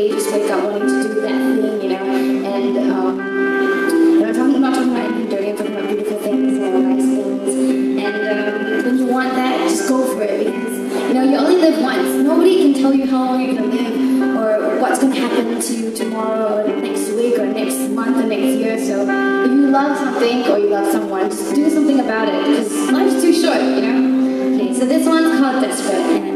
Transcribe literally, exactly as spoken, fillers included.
day just wake up wanting to do that thing, you know, and um, you know, I'm talking, not talking about anything dirty, I'm talking about beautiful things, you know, nice things, and um, when you want that, just go for it, because, you know, you only live once. Nobody can tell you how long you're going to live, or what's going to happen to you tomorrow, or next week, or next month, or next year, so if you love something, or you love someone, just do something about it, because life's too short, you know. Okay, so this one's called Desperate.